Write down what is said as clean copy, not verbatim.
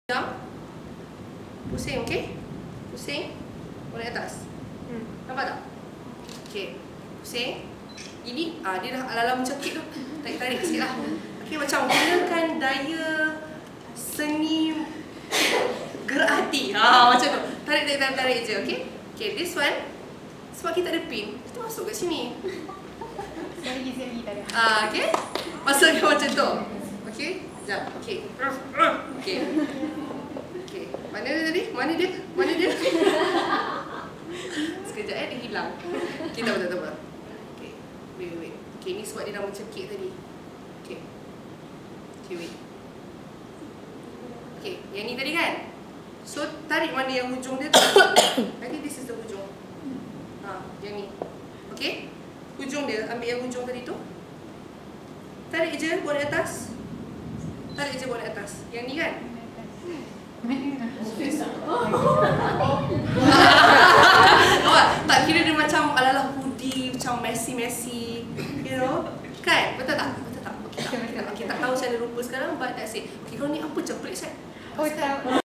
Jam. Pusing, okey? Pusing. Boleh atas. Nampak tak? Okey. Pusing. Ini, dia dah ala-ala mencekik tu. Tarik-tarik sikit lah. Okey, macam gunakan daya seni gerak hati. Macam tu. Tarik je, okey? Okey, this one. Sebab kita ada pin, kita masuk kat sini. Seri tadi. Okey? Masukkan macam tu. Okey? Sekejap. Okey. Okey. Okey. Mana dia tadi? Mana dia? Sekejap dia hilang. Okey, tak apa. Okey. Wait. Okey, ni sebab dia dah mencekik tadi. Okey. Okey, wait. Okey, yang ni tadi kan? So, tarik mana yang hujung dia tu. I think this is the hujung. Yang ni. Okey? Hujung dia, ambil yang hujung tadi tu. Tarik je boleh atas. Yang ni kan? Tak kira dia macam ala-ala hoodie, macam messy, you know? Kan? Betul tak? Okay, tak tahu saya ada rupa sekarang, but that's it. Okay, kau ni apa je? Pelik set?